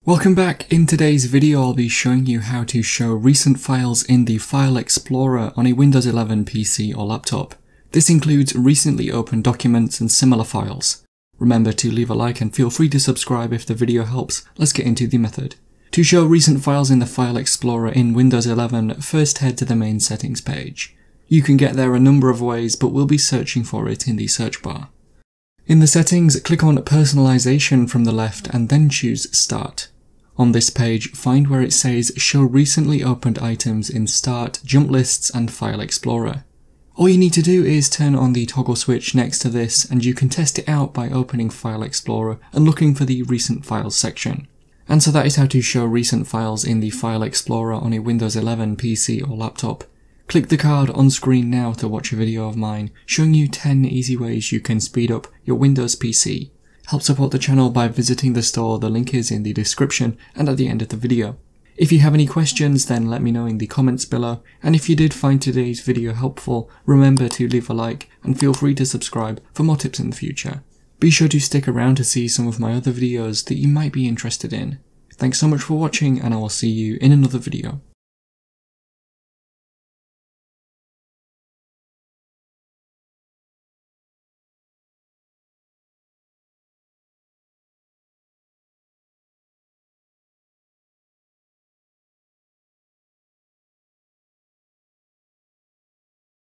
Welcome back. In today's video I'll be showing you how to show recent files in the File Explorer on a Windows 11 PC or laptop. This includes recently opened documents and similar files. Remember to leave a like and feel free to subscribe if the video helps. Let's get into the method. To show recent files in the File Explorer in Windows 11, first head to the main settings page. You can get there a number of ways, but we'll be searching for it in the search bar. In the settings, click on Personalization from the left and then choose Start. On this page, find where it says Show Recently Opened Items in Start, Jump Lists and File Explorer. All you need to do is turn on the toggle switch next to this and you can test it out by opening File Explorer and looking for the Recent Files section. And so that is how to show recent files in the File Explorer on a Windows 11 PC or laptop. Click the card on screen now to watch a video of mine showing you 10 easy ways you can speed up your Windows PC. Help support the channel by visiting the store, the link is in the description and at the end of the video. If you have any questions then let me know in the comments below, and if you did find today's video helpful, remember to leave a like and feel free to subscribe for more tips in the future. Be sure to stick around to see some of my other videos that you might be interested in. Thanks so much for watching and I will see you in another video.